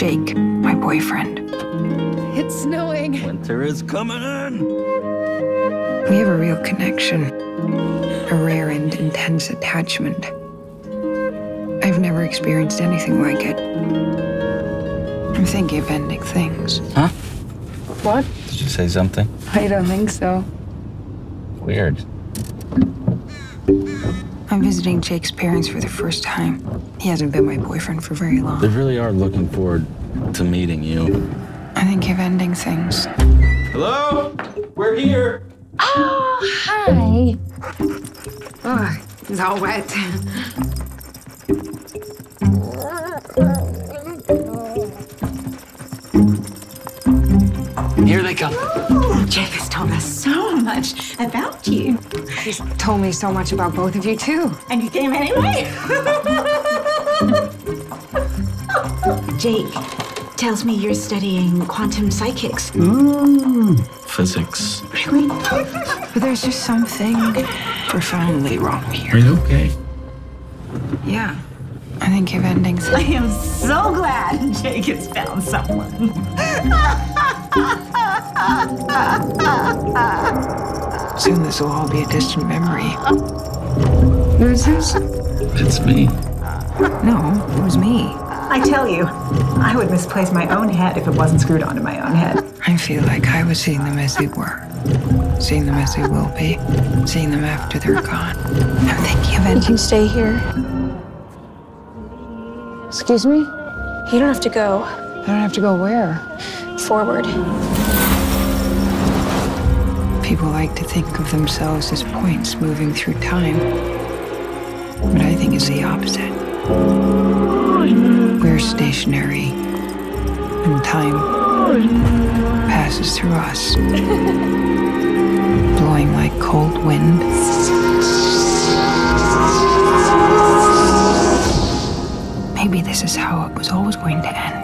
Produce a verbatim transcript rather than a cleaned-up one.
Jake, my boyfriend. It's snowing. Winter is coming in. We have a real connection, a rare and intense attachment. I've never experienced anything like it. I'm thinking of ending things. Huh? What? Did you say something? I don't think so. Weird. I'm visiting Jake's parents for the first time. He hasn't been my boyfriend for very long. They really are looking forward to meeting you. I think of ending things. Hello? We're here. Oh, hi. Oh, it's all wet. Here they come. Jake has told us so much about you. He's told me so much about both of you, too. And you came anyway? Jake tells me you're studying quantum psychics. Ooh. Physics. Really? But there's just something profoundly wrong here. Are you okay? Yeah. I think of ending I things. am so glad Jake has found someone. Soon this will all be a distant memory. Who is this? It's me. No, it was me. I tell you, I would misplace my own head if it wasn't screwed onto my own head. I feel like I was seeing them as they were, seeing them as they will be, seeing them after they're gone. I'm thinking of You ending. can stay here. Excuse me? You don't have to go. I don't have to go where? Forward. People like to think of themselves as points moving through time, but I think it's the opposite. We're stationary, and time passes through us, blowing like cold wind. Maybe this is how it was always going to end.